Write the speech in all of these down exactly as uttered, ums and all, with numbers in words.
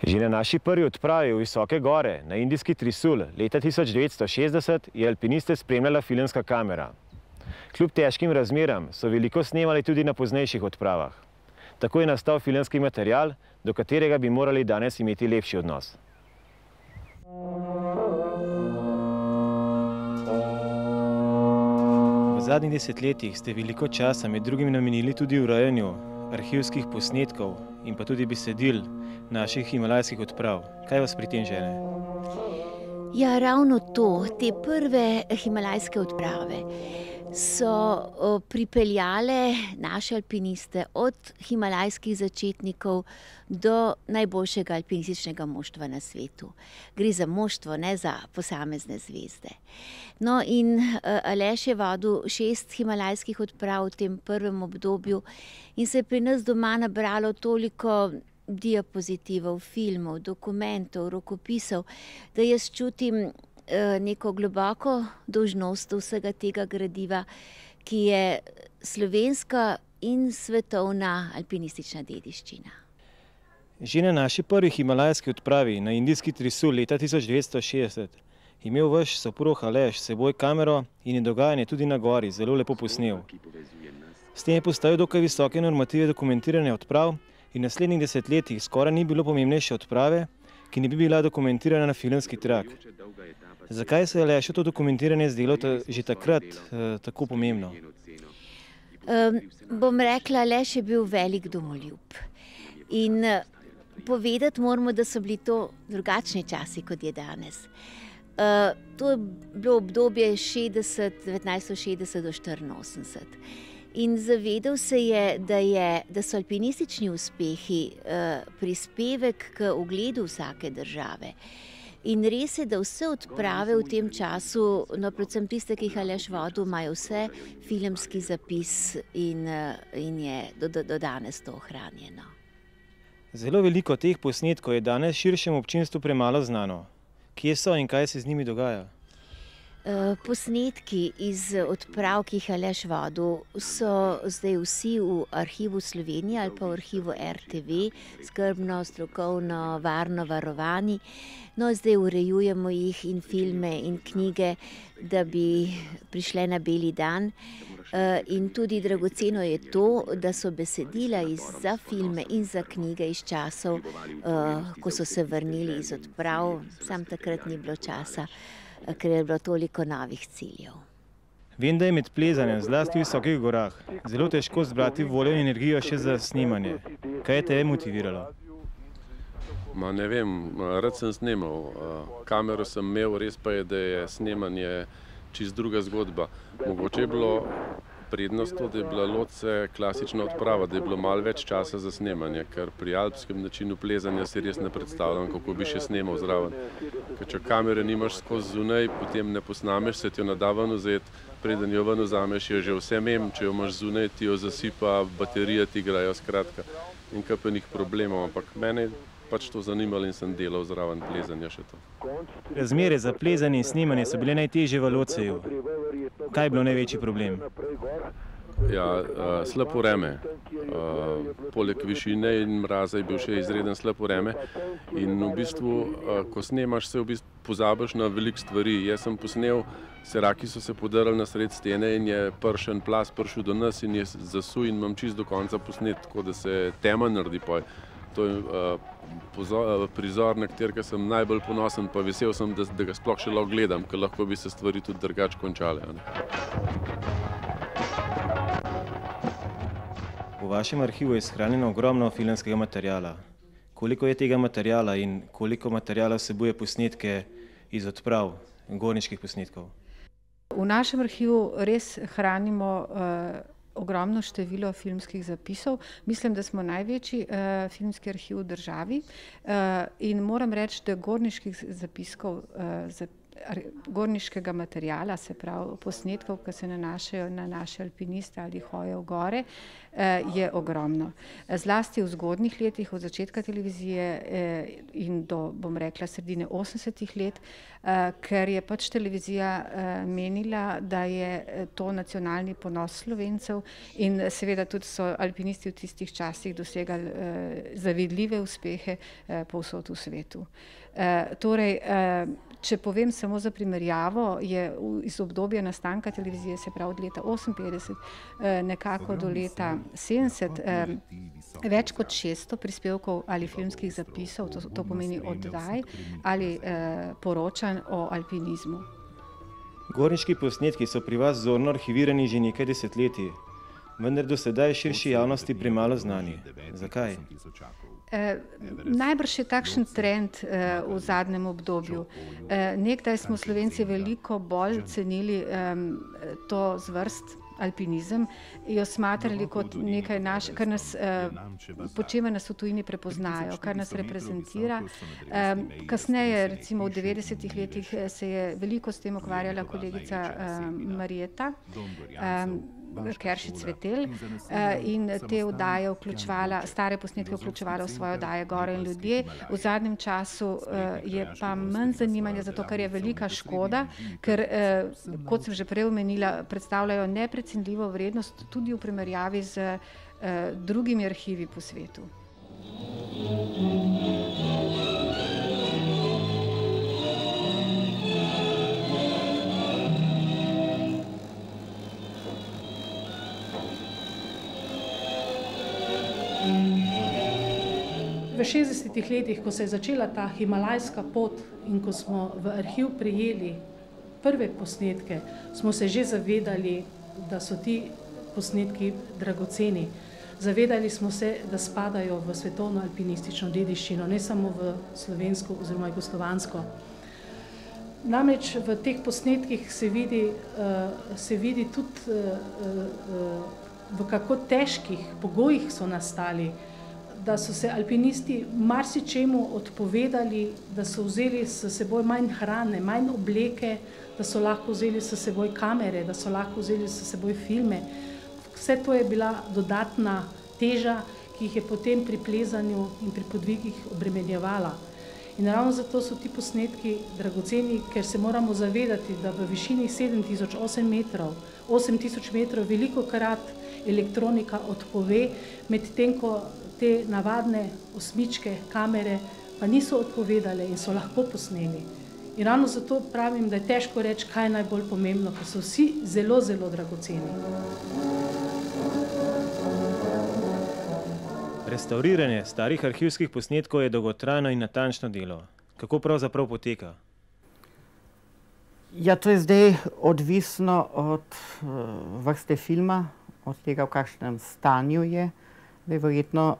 Že na naši prvi odpravi v visoke gore, na indijski Trisul, leta tisoč devetsto šestdeset, je alpiniste spremljala filmska kamera. Kljub težkim razmeram so veliko snemali tudi na poznejših odpravah. Tako je nastal filmski material, do katerega bi morali danes imeti lepši odnos. V zadnjih desetletjih ste veliko časa med drugim namenili tudi urejanju arhivskih posnetkov in pa tudi besedil naših himalajskih odprav. Kaj vas pri tem žene? Ja, ravno to. Te prve himalajske odprave so pripeljale naše alpiniste od himalajskih začetnikov do najboljšega alpinističnega moštva na svetu. Gre za moštvo, ne za posamezne zvezde. No in Aleš je vodil šest himalajskih odprav v tem prvem obdobju in se je pri nas doma nabralo toliko diapozitivov, filmov, dokumentov, rokopisov, da jaz čutim neko globoko dolžnost vsega tega gradiva, ki je slovenska in svetovna alpinistična dediščina. Že na naši prvi himalajski odpravi na indijski Trisul leta tisoč devetsto šestdeset je imel vaš soprog Aleš s seboj kamero in je dogajanje tudi na gori zelo lepo posnel. S tem je postavil dokaj visoke normative dokumentiranja odprav in v naslednjih desetletjih skoraj ni bilo pomembnejše odprave, ki ne bi bila dokumentirana na filmski trak. Zakaj se je Alešu to dokumentiranje zdelo že takrat eh, tako pomembno? Um, bom rekla, Aleš je bil velik domoljub. In povedati moramo, da so bili to drugačni časi, kot je danes. Uh, to je bilo obdobje šestdeset, devetnajststo šestdeset do štiriinosemdeset. In zavedal se je, da, je, da so alpinistični uspehi uh, prispevek k ugledu vsake države. In res je, da vse odprave v tem času, no predvsem tiste, ki jih Aleš vodil, imajo vse filmski zapis in, in je do, do, do danes to ohranjeno. Zelo veliko teh posnetkov je danes širšemu občinstvu premalo znano. Kje so in kaj se z njimi dogaja? Posnetki iz odprav, ki jih Aleš vodil, so zdaj vsi v arhivu Slovenije ali pa v arhivu R T V, skrbno, strokovno, varno varovani. No, zdaj urejujemo jih in filme in knjige, da bi prišle na beli dan. In tudi dragoceno je to, da so besedila za filme in za knjige iz časov, ko so se vrnili iz odprav, sam takrat ni bilo časa, ker je bilo toliko novih ciljev. Vem, da je med plezanjem, zlasti v visokih gorah, zelo težko zbrati voljo in energijo še za snemanje. Kaj je te motiviralo? Ma ne vem, rad sem snemal. Kamero sem imel, res pa je, da je snemanje čist druga zgodba. Mogoče je bilo prednost to, da je bila lodce klasična odprava, da je bilo malo več časa za snemanje, ker pri alpskem načinu plezanja si res ne predstavljam, kako bi še snemal zraven. Ker če kamere nimaš skozi zunaj, potem ne posnameš, se ti jo nada ven vzeti, preden jo ven vzameš, je že vse mem, če jo imaš zunaj, ti jo zasipa, baterije ti igrajo, skratka. In kapenih problemov, ampak mene pač to zanimalo in sem delal zraven plezanja še to. Razmere za plezanje in snemanje so bile najtežje v Lodseju. Kaj je bilo največji problem? Ja, slab vreme. Poleg višine in mraza je bil še izreden slab vreme. In v bistvu, ko snemaš, se v bistvu pozabiš na veliko stvari. Jaz sem posnel, seraki so se podarili na sred stene in je pršen plaz prišel do nas in je zasul in imam čist do konca posnet, tako da se tema naredi poj. To je uh, prizor, na katerega sem najbolj ponosen, pa vesel sem, da, da ga sploh še lahko gledam, ker lahko bi se stvari tudi drugače končale. V vašem arhivu je shranjeno ogromno filmskega materiala. Koliko je tega materiala in koliko materiala vsebuje posnetke iz odprav, gorniških posnetkov? V našem arhivu res hranimo uh, ogromno število filmskih zapisov. Mislim, da smo največji uh, filmski arhiv v državi uh, in moram reči, da gorniških zapiskov, uh, zap, gorniškega materijala, se pravi posnetkov, ki se nanašajo na naše alpiniste ali hoje v gore, je ogromno. Zlasti v zgodnjih letih, od začetka televizije in do, bom rekla, sredine osemdesetih let, ker je pač televizija menila, da je to nacionalni ponos Slovencev in seveda tudi so alpinisti v tistih časih dosegali zavidljive uspehe povsod v svetu. Torej, če povem samo za primerjavo, je iz obdobja nastanka televizije, se pravi od leta oseminpetdeset nekako do leta sedemdeset, več kot šeststo prispevkov ali filmskih zapisov, to, to pomeni oddaj ali poročanj o alpinizmu. Gorniški posnetki so pri vas zorno arhivirani že nekaj desetletij, vendar do sedaj širši javnosti premalo znani. Zakaj? Eh, najbrž je takšen trend eh, v zadnjem obdobju. Eh, nekdaj smo Slovenci veliko bolj cenili eh, to zvrst alpinizem, jo smatrali kot nekaj naš, kar nas, eh, po čemer nas v tujini prepoznajo, kar nas reprezentira. Eh, kasneje, recimo v devetdesetih letih, se je veliko s tem ukvarjala kolegica eh, Marjeta eh, Keršič Cvetelj in te oddaje vključevala, stare posnetke vključevala v svoje oddaje Gore in ljudje. V zadnjem času je pa manj zanimanja za to, kar je velika škoda, ker, kot sem že prej omenila, predstavljajo neprecenljivo vrednost tudi v primerjavi z drugimi arhivi po svetu. V šestdesetih letih, ko se je začela ta himalajska pot in ko smo v arhiv prijeli prve posnetke, smo se že zavedali, da so ti posnetki dragoceni. Zavedali smo se, da spadajo v svetovno alpinistično dediščino, ne samo v slovensko oziroma jugoslovansko. Namreč v teh posnetkih se vidi, se vidi tudi, v kako težkih pogojih so nastali, da so se alpinisti marsičemu odpovedali, da so vzeli s seboj manj hrane, manj obleke, da so lahko vzeli s seboj kamere, da so lahko vzeli s seboj filme. Vse to je bila dodatna teža, ki jih je potem pri plezanju in pri podvigih obremenjevala. In ravno zato so ti posnetki dragoceni, ker se moramo zavedati, da v višini sedem tisoč osem metrov, osem tisoč metrov velikokrat elektronika odpove, medtem ko te navadne osmičke, kamere pa niso odpovedale in so lahko posneli. In ravno zato pravim, da je težko reči, kaj je najbolj pomembno, ker so vsi zelo, zelo dragoceni. Restavriranje starih arhivskih posnetkov je dolgotrajno in natančno delo. Kako pravzaprav poteka? Ja, to je zdaj odvisno od uh, vrste filma, od tega, v kakšnem stanju je. Verjetno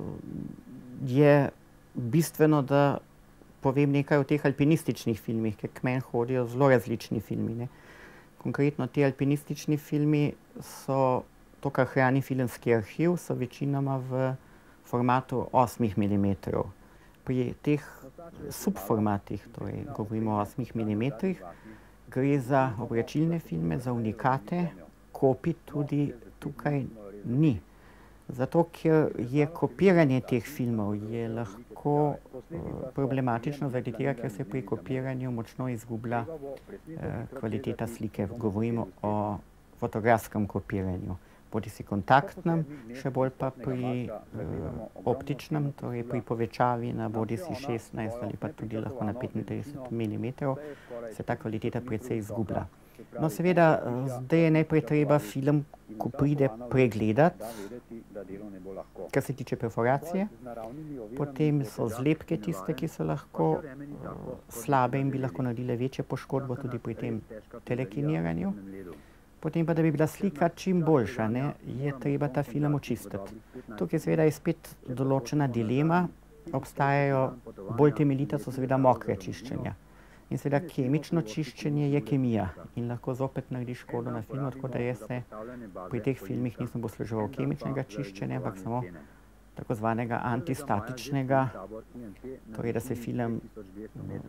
je bistveno, da povem nekaj o teh alpinističnih filmih, ker k meni hodijo zelo različni filmi. Ne. Konkretno ti alpinistični filmi so, to, kar hrani filmski arhiv, so večinoma v formatu osmih milimetrov. Pri teh subformatih, torej govorimo o osmih milimetrih, gre za obračilne filme, za unikate, kopij tudi tukaj ni. Zato, ker je kopiranje teh filmov je lahko uh, problematično, zaradi tega, ker se pri kopiranju močno izgublja uh, kvaliteta slike. Govorimo o fotografskem kopiranju, bodisi kontaktnem, še bolj pa pri uh, optičnem, torej pri povečavi na bodisi šestnajst ali pa tudi lahko na petintrideset milimetrov, se ta kvaliteta precej izgublja. No, seveda, zdaj je najprej treba film, ko pride, pregledati, kar se tiče perforacije. Potem so zlepke tiste, ki so lahko uh, slabe in bi lahko naredile večje poškodbo tudi pri tem telekiniranju. Potem pa, da bi bila slika čim boljša, ne, je treba ta film očistiti. Tukaj seveda je spet določena dilema, obstajajo bolj temeljita, so seveda mokre čiščenja. In seveda kemično čiščenje je kemija in lahko zopet naredi škodo na filmu, tako da jaz se pri teh filmih nisem posluževal kemičnega čiščenja, ampak samo tako zvanega antistatičnega, torej da se film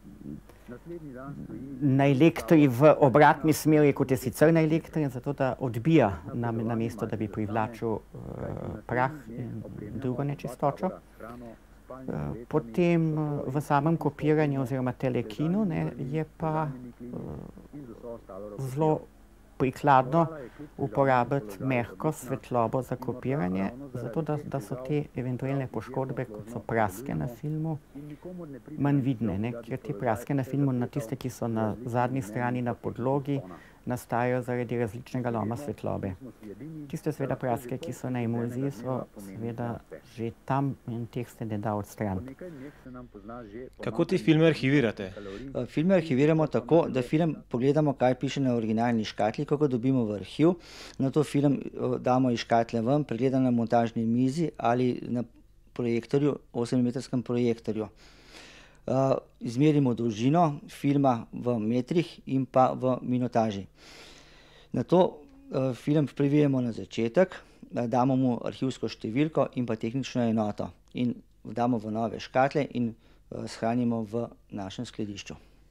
na elektri v obratni smeri, kot je sicer na elektri, zato da odbija na, na mesto, da bi privlačil uh, prah in drugo nečistočo. Uh, potem uh, v samem kopiranju oziroma telekinu ne, je pa uh, zelo prikladno uporabiti mehko svetlobo za kopiranje, zato da, da so te eventualne poškodbe, kot so praske na filmu, manj vidne, ne? Ker te praske na filmu, na tiste, ki so na zadnji strani na podlogi, nastajajo zaradi različnega loma svetlobe. Tiste seveda praske, ki so na emulziji, so seveda že tam in teh se ne da odstraniti. Kako ti filme arhivirate? Filme arhiviramo tako, da film pogledamo, kaj piše na originalni škatli, ko ga dobimo v arhiv, na to film damo iz škatle ven, pregledamo na montažni mizi ali na projektorju, osemmetrskem projektorju. Uh, izmerimo dolžino filma v metrih in pa v minutaži. Na to uh, film privijemo na začetek, uh, damo mu arhivsko številko in pa tehnično enoto in damo v nove škatle in uh, shranimo v našem skladišču.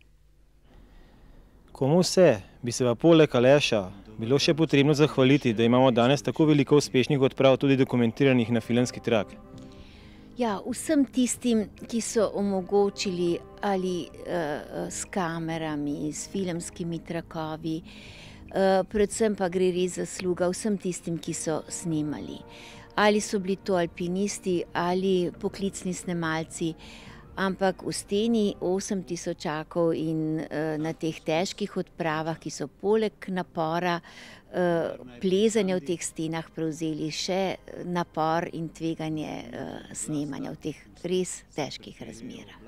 Komu vse bi se pa poleg Aleša bilo še potrebno zahvaliti, da imamo danes tako veliko uspešnih odprav, tudi dokumentiranih na filmski trak? Ja, vsem tistim, ki so omogočili ali uh, s kamerami, s filmskimi trakovi, uh, predvsem pa gre res zasluga vsem tistim, ki so snemali. Ali so bili to alpinisti ali poklicni snemalci, ampak v steni osem tisočakov in uh, na teh težkih odpravah, ki so poleg napora uh, plezanja v teh stenah prevzeli še napor in tveganje uh, snemanja v teh res težkih razmerah.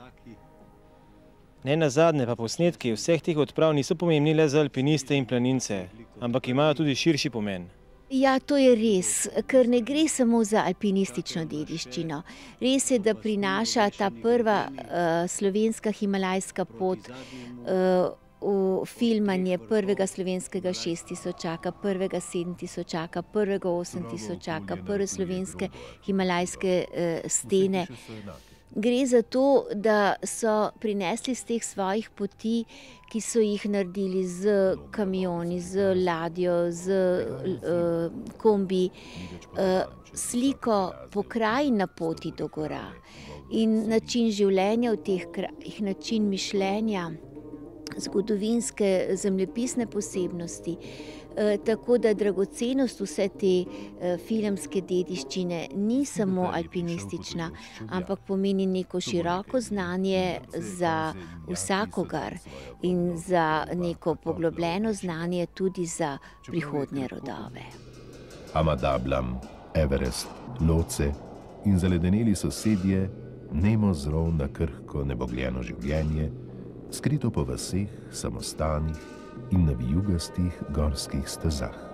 Ne nazadnje pa posnetki vseh teh odprav niso pomembni le za alpiniste in planince, ampak imajo tudi širši pomen. Ja, to je res, ker ne gre samo za alpinistično dediščino. Res je, da prinaša ta prva uh, slovenska himalajska pot uh, v filmanje prvega slovenskega šest tisočaka, prvega sedem tisočaka, prvega osem tisočaka, prve slovenske himalajske uh, stene. Gre za to, da so prinesli z teh svojih poti, ki so jih naredili z kamioni, z ladjo, z uh, kombi, uh, sliko pokrajin na poti do gora in način življenja v teh krajih, način mišljenja, zgodovinske, zemljepisne posebnosti. E, tako da dragocenost vse te e, filmske dediščine ni samo alpinistična, ampak pomeni neko široko znanje za vsakogar in za neko poglobljeno znanje tudi za prihodnje rodove. Amadablam, Everest, Loce in zaledeneli sosedje, nemo zrov na krhko nebogljeno življenje, skrito po vaseh, samostanih in na vijugastih gorskih stezah.